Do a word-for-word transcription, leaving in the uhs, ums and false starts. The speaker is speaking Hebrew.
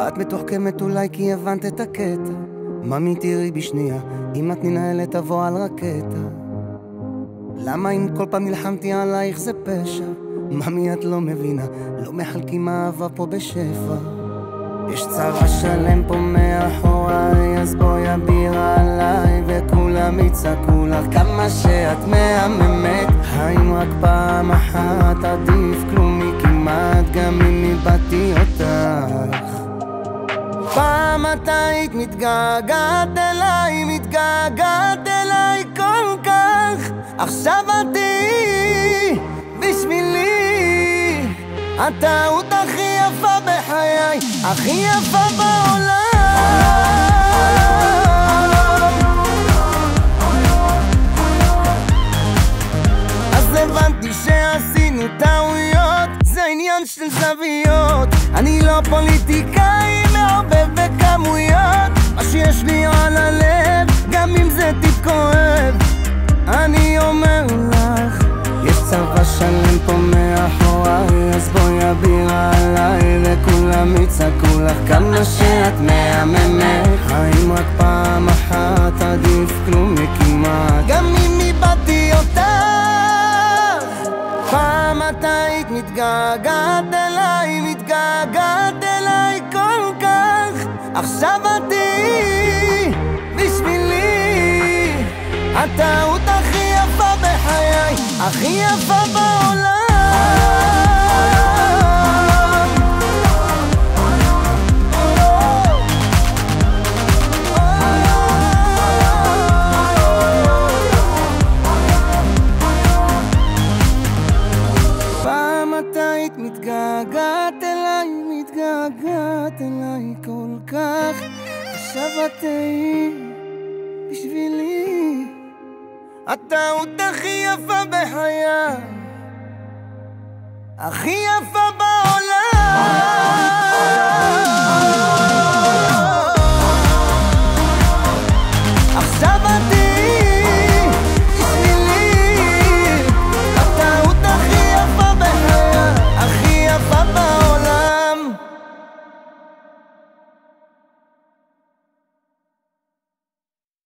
את מתוחכמת אולי כי הבנת את הקטע. ממי תראי בשנייה, אם את ננהלת תבוא על רקטה. למה אם כל פעם נלחמתי עלייך זה פשע? ממי את לא מבינה, לא מחלקים אהבה פה בשפע. יש צבא שלם פה מאחוריי, אז בואי אבירה עליי וכולם יצעקו לך כמה שאת מהממת. האם רק פעם אחת עדיף כלום מכמעט, גם אם איבדתי אותך. פעם את היית מתגעגעת אליי, מתגעגעת אליי כל כך. עכשיו את תהיי בשבילי הטעות הכי יפה בחיי, הכי יפה בעולם. אז הבנתי שעשינו טעויות, זה עניין של זוויות. אני לא פוליטיקאי מעובב בכמויות, מה שיש לי על הלב, גם אם זה טיפ כואב. אני אומר לך, יש צבא שלם פה מאחוריי, אז בואי אבירה עליי וכולם יצעקו לך כמה שאת מהממת. האם רק פעם אחת עדיף כלום מכמעט, גם אם איבדתי אותך. פעם את היית מתגעגעת אליי, מתגעגעת אליי כל כך. עכשיו את תהיי בשבילי הטעות הכי יפה בחיי, הכי יפה בעולם. פעם את היית מתגעגעת אליי, מתגעגעת אליי כל כך. עכשיו את תהיי בשבילי הטעות הכי יפה בחיי, הכי יפה בעולם.